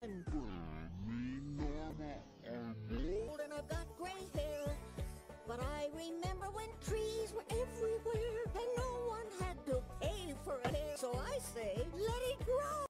happen. Old and I've got gray hair, but I remember when trees were everywhere and no one had to pay for a hair. So I say, let it grow.